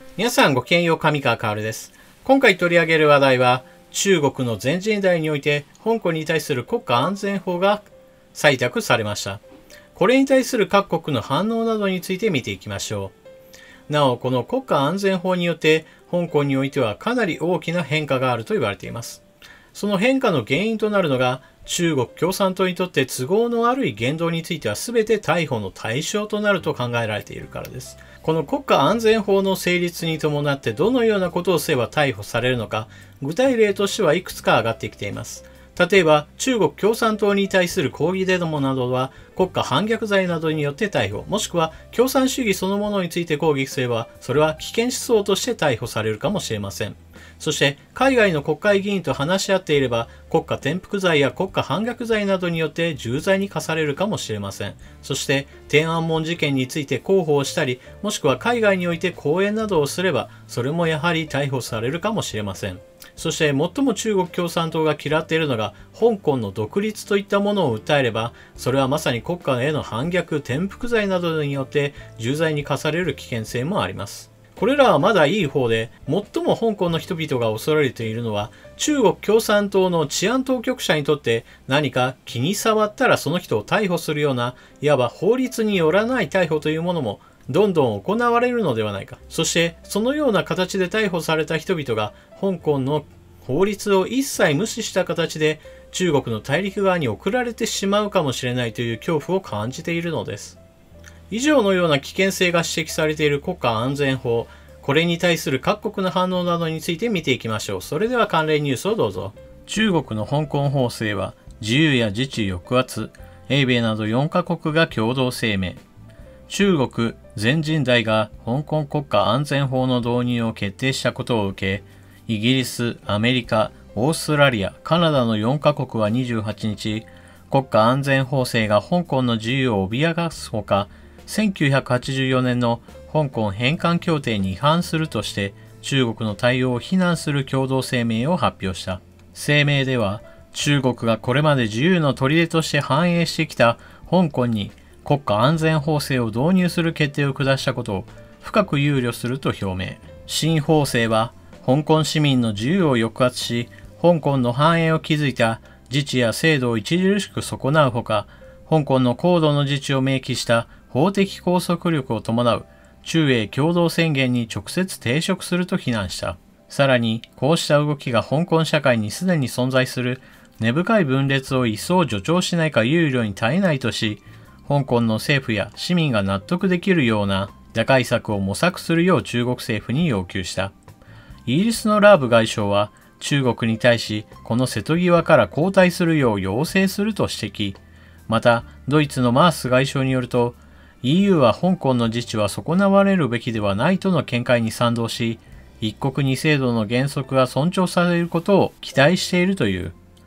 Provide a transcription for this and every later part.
皆さんごきげんよう、上川薫です。今回取り上げる話題は、中国の全人代において香港に対する国家安全法が採択されました。これに対する各国の反応などについて見ていきましょう。なお、この国家安全法によって香港においてはかなり大きな変化があると言われています。その変化の原因となるのが、中国共産党にとって都合の悪い言動については全て逮捕の対象となると考えられているからです。この国家安全法の成立に伴ってどのようなことをすれば逮捕されるのか、具体例としてはいくつか挙がってきています。例えば、中国共産党に対する抗議デモなどは国家反逆罪などによって逮捕、もしくは共産主義そのものについて抗議すれば、それは危険思想として逮捕されるかもしれません。そして、海外の国会議員と話し合っていれば、国家転覆罪や国家反逆罪などによって重罪に課されるかもしれません。そして、天安門事件について広報をしたり、もしくは海外において講演などをすれば、それもやはり逮捕されるかもしれません。そして、最も中国共産党が嫌っているのが、香港の独立といったものを訴えれば、それはまさに国家への反逆、転覆罪などによって重罪に課される危険性もあります。これらはまだいい方で、最も香港の人々が恐れているのは、中国共産党の治安当局者にとって何か気に障ったらその人を逮捕するような、いわば法律によらない逮捕というものもどんどん行われるのではないか。そして、そのような形で逮捕された人々が、香港の法律を一切無視した形で中国の大陸側に送られてしまうかもしれないという恐怖を感じているのです。以上のような危険性が指摘されている国家安全法、これに対する各国の反応などについて見ていきましょう。それでは関連ニュースをどうぞ。中国の香港法制は自由や自治抑圧、英米など4カ国が共同声明。中国全人代が香港国家安全法の導入を決定したことを受け、イギリス、アメリカ、オーストラリア、カナダの4カ国は28日、国家安全法制が香港の自由を脅かすほか、1984年の香港返還協定に違反するとして中国の対応を非難する共同声明を発表した。声明では中国がこれまで自由の砦として繁栄してきた香港に国家安全法制を導入する決定を下したことを深く憂慮すると表明。新法制は香港市民の自由を抑圧し、香港の繁栄を築いた自治や制度を著しく損なうほか、香港の高度の自治を明記した法的拘束力を伴う中英共同宣言に直接抵触すると非難した。さらに、こうした動きが香港社会にすでに存在する根深い分裂を一層助長しないか憂慮に耐えないとし、香港の政府や市民が納得できるような打開策を模索するよう中国政府に要求した。イギリスのラーブ外相は中国に対しこの瀬戸際から後退するよう要請すると指摘。また、ドイツのマース外相によると、EU は香港の自治は損なわれるべきではないとの見解に賛同し、一国二制度の原則が尊重されることを期待しているという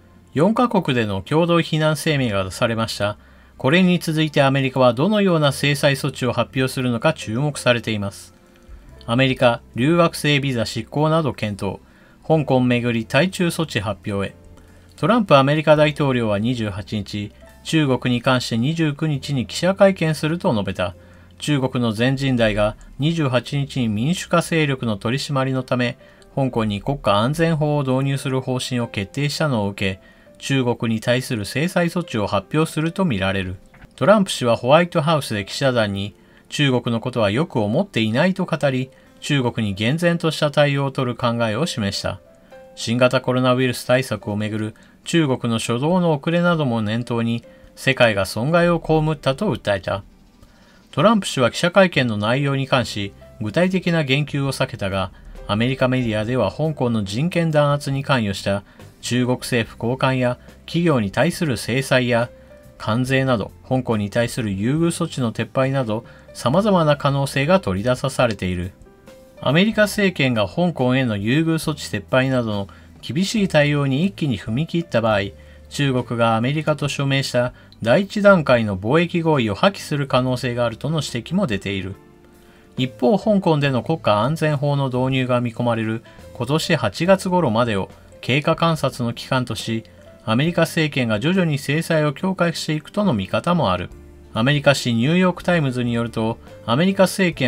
。4カ国での共同非難声明が出されました。これに続いてアメリカはどのような制裁措置を発表するのか注目されています。アメリカ、留学生ビザ執行など検討。香港めぐり対中措置発表へ。トランプアメリカ大統領は28日、中国に関して29日に記者会見すると述べた。中国の全人代が28日に民主化勢力の取り締まりのため、香港に国家安全法を導入する方針を決定したのを受け、中国に対する制裁措置を発表するとみられる。トランプ氏はホワイトハウスで記者団に、中国のことはよく思っていないと語り、中国に厳然とした対応を取る考えを示した。新型コロナウイルス対策をめぐる中国の初動の遅れなども念頭に、世界が損害を被ったと訴えた。トランプ氏は記者会見の内容に関し、具体的な言及を避けたが、アメリカメディアでは香港の人権弾圧に関与した中国政府高官や企業に対する制裁や関税など、香港に対する優遇措置の撤廃など、様々な可能性が取り出されている。アメリカ政権が香港への優遇措置撤廃などの厳しい対応に一気に踏み切った場合、中国がアメリカと署名した第一段階の貿易合意を破棄する可能性があるとの指摘も出ている。一方、香港での国家安全法の導入が見込まれる今年8月頃までを経過観察の期間とし、アメリカ政権が徐々に制裁を強化していくとの見方もある。アメリカ紙ニューヨークタイムズによると、アメリカ政権は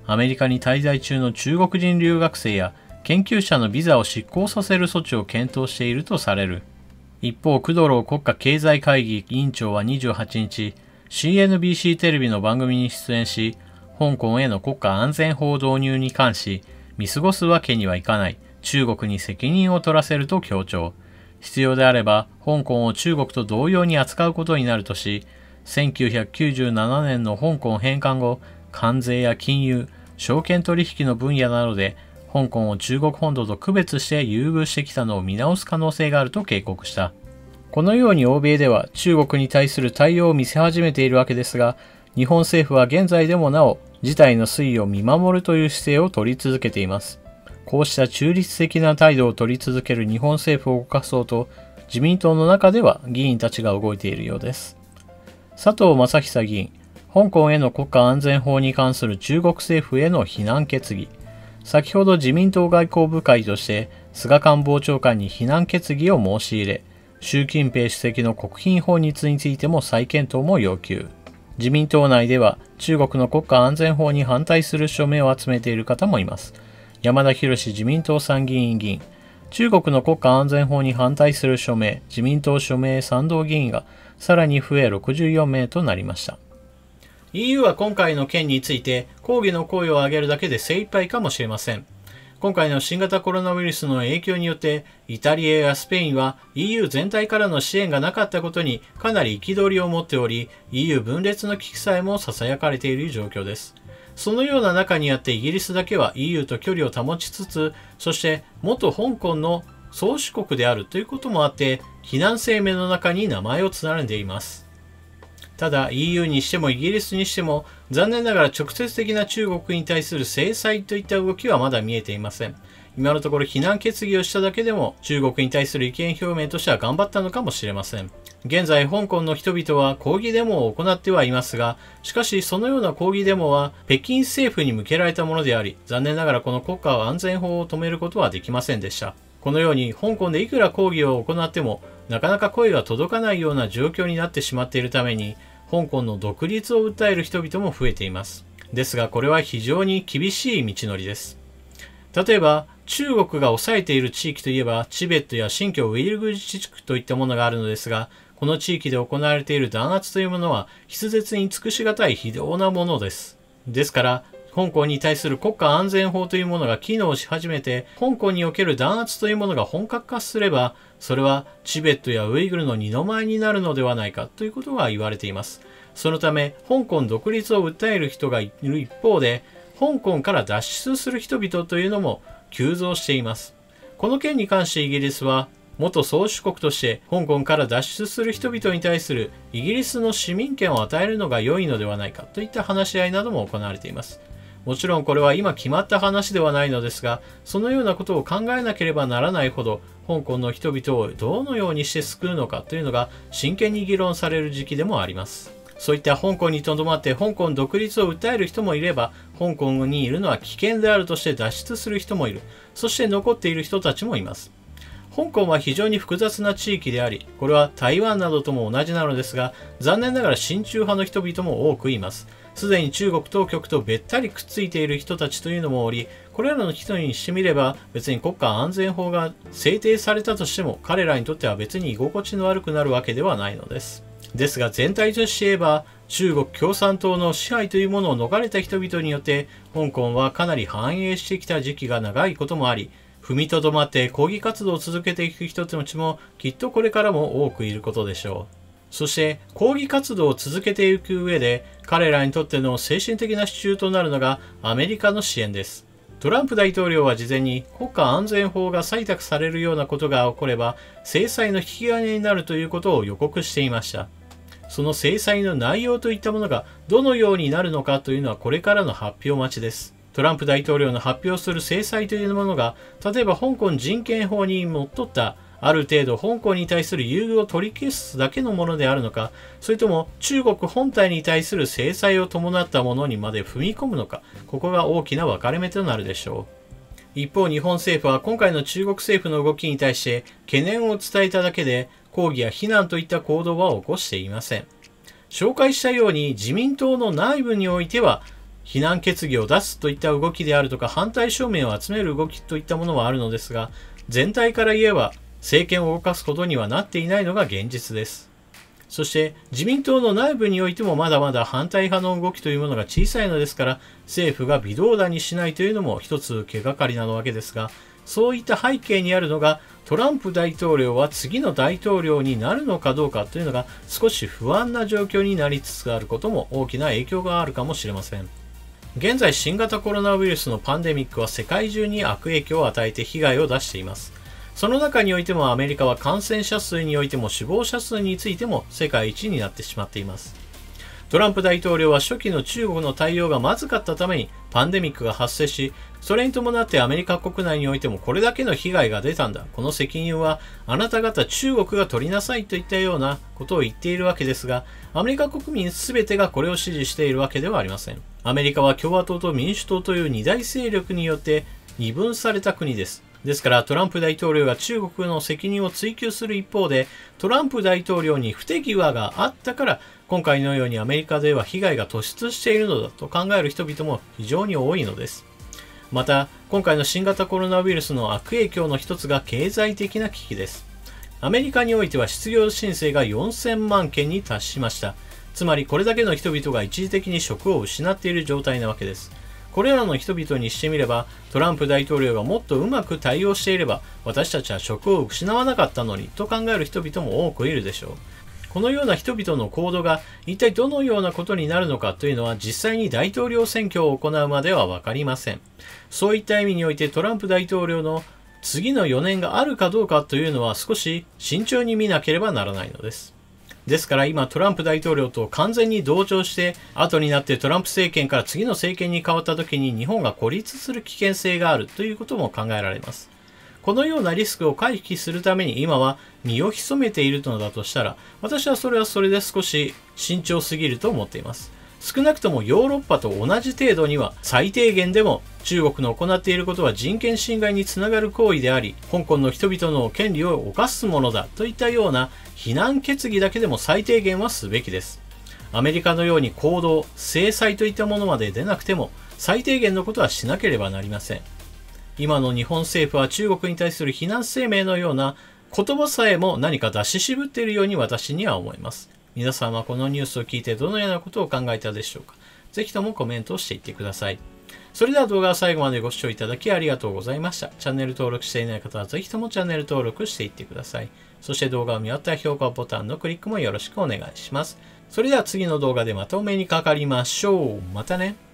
アメリカに滞在中の中国人留学生や研究者のビザを失効させる措置を検討しているとされる。一方、クドロー国家経済会議委員長は28日、CNBC テレビの番組に出演し、香港への国家安全法導入に関し、見過ごすわけにはいかない、中国に責任を取らせると強調。必要であれば、香港を中国と同様に扱うことになるとし、1997年の香港返還後、関税や金融、証券取引の分野などで、香港を中国本土と区別して優遇してきたのを見直す可能性があると警告した。このように欧米では中国に対する対応を見せ始めているわけですが、日本政府は現在でもなお、事態の推移を見守るという姿勢を取り続けています。こうした中立的な態度を取り続ける日本政府を動かそうと、自民党の中では議員たちが動いているようです。佐藤正久議員、香港への国家安全法に関する中国政府への非難決議。先ほど自民党外交部会として菅官房長官に非難決議を申し入れ、習近平主席の国賓訪日についても再検討も要求。自民党内では中国の国家安全法に反対する署名を集めている方もいます。山田博自民党参議院議員、中国の国家安全法に反対する署名、自民党署名賛同議員がさらに増え64名となりました。EU は今回の件について抗議の声を上げるだけで精一杯かもしれません。今回の新型コロナウイルスの影響によってイタリアやスペインは EU 全体からの支援がなかったことにかなり憤りを持っており、 EU 分裂の危機さえも囁かれている状況です。そのような中にあってイギリスだけは EU と距離を保ちつつ、そして元香港の宗主国であるということもあって非難声明の中に名前を連ねています。ただ EU にしてもイギリスにしても残念ながら直接的な中国に対する制裁といった動きはまだ見えていません。今のところ非難決議をしただけでも中国に対する意見表明としては頑張ったのかもしれません。現在香港の人々は抗議デモを行ってはいますが、しかしそのような抗議デモは北京政府に向けられたものであり、残念ながらこの国家安全法を止めることはできませんでした。このように香港でいくら抗議を行ってもなかなか声が届かないような状況になってしまっているために、香港の独立を訴える人々も増えています。ですがこれは非常に厳しい道のりです。例えば中国が抑えている地域といえばチベットや新疆ウイグル自治区といったものがあるのですが、この地域で行われている弾圧というものは筆舌に尽くしがたい非道なものです。ですから香港に対する国家安全法というものが機能し始めて、香港における弾圧というものが本格化すれば、それはチベットやウイグルの二の舞になるのではないかということが言われています。そのため香港独立を訴える人がいる一方で、香港から脱出する人々というのも急増しています。この件に関してイギリスは元宗主国として香港から脱出する人々に対するイギリスの市民権を与えるのが良いのではないかといった話し合いなども行われています。もちろんこれは今決まった話ではないのですが、そのようなことを考えなければならないほど香港の人々をどのようにして救うのかというのが真剣に議論される時期でもあります。そういった香港にとどまって香港独立を訴える人もいれば、香港にいるのは危険であるとして脱出する人もいる。そして残っている人たちもいます。香港は非常に複雑な地域であり、これは台湾などとも同じなのですが、残念ながら親中派の人々も多くいます。すでに中国当局とべったりくっついている人たちというのもおり、これらの人にしてみれば別に国家安全法が制定されたとしても彼らにとっては別に居心地の悪くなるわけではないのです。ですが全体として言えば、中国共産党の支配というものを逃れた人々によって香港はかなり繁栄してきた時期が長いこともあり、踏みとどまって抗議活動を続けていく人たちもきっとこれからも多くいることでしょう。そして抗議活動を続けていく上で彼らにとっての精神的な支柱となるのがアメリカの支援です。トランプ大統領は事前に国家安全法が採択されるようなことが起これば制裁の引き金になるということを予告していました。その制裁の内容といったものがどのようになるのかというのはこれからの発表待ちです。トランプ大統領の発表する制裁というものが、例えば香港人権法にのっとったある程度香港に対する優遇を取り消すだけのものであるのか、それとも中国本体に対する制裁を伴ったものにまで踏み込むのか、ここが大きな分かれ目となるでしょう。一方、日本政府は今回の中国政府の動きに対して懸念を伝えただけで抗議や非難といった行動は起こしていません。紹介したように自民党の内部においては非難決議を出すといった動きであるとか、反対証明を集める動きといったものはあるのですが、全体から言えば政権を動かすことにはなっていないのが現実です。そして自民党の内部においてもまだまだ反対派の動きというものが小さいのですから、政府が微動だにしないというのも一つ気がかりなわけですが、そういった背景にあるのが、トランプ大統領は次の大統領になるのかどうかというのが少し不安な状況になりつつあることも大きな影響があるかもしれません。現在、新型コロナウイルスのパンデミックは世界中に悪影響を与えて被害を出しています。その中においてもアメリカは感染者数においても死亡者数についても世界一になってしまっています。トランプ大統領は初期の中国の対応がまずかったためにパンデミックが発生し、それに伴ってアメリカ国内においてもこれだけの被害が出たんだ。この責任はあなた方中国が取りなさいといったようなことを言っているわけですが、アメリカ国民すべてがこれを支持しているわけではありません。アメリカは共和党と民主党という二大勢力によって二分された国です。ですからトランプ大統領が中国の責任を追及する一方で、トランプ大統領に不手際があったから今回のようにアメリカでは被害が突出しているのだと考える人々も非常に多いのです。また今回の新型コロナウイルスの悪影響の一つが経済的な危機です。アメリカにおいては失業申請が4000万件に達しました。つまりこれだけの人々が一時的に職を失っている状態なわけです。これらの人々にしてみれば、トランプ大統領がもっとうまく対応していれば、私たちは職を失わなかったのにと考える人々も多くいるでしょう。このような人々の行動が一体どのようなことになるのかというのは実際に大統領選挙を行うまではわかりません。そういった意味においてトランプ大統領の次の4年があるかどうかというのは少し慎重に見なければならないのです。ですから今トランプ大統領と完全に同調して後になってトランプ政権から次の政権に変わった時に日本が孤立する危険性があるということも考えられます。このようなリスクを回避するために今は身を潜めているのだとしたら、私はそれで少し慎重すぎると思っています。少なくともヨーロッパと同じ程度には最低限でも中国の行っていることは人権侵害につながる行為であり、香港の人々の権利を侵すものだといったような非難決議だけでも最低限はすべきです。アメリカのように行動、制裁といったものまで出なくても最低限のことはしなければなりません。今の日本政府は中国に対する非難声明のような言葉さえも何か出し渋っているように私には思います。皆さんはこのニュースを聞いてどのようなことを考えたでしょうか。ぜひともコメントをしていってください。それでは動画を最後までご視聴いただきありがとうございました。チャンネル登録していない方はぜひともチャンネル登録していってください。そして動画を見終わったら評価ボタンのクリックもよろしくお願いします。それでは次の動画でまたお目にかかりましょう。またね。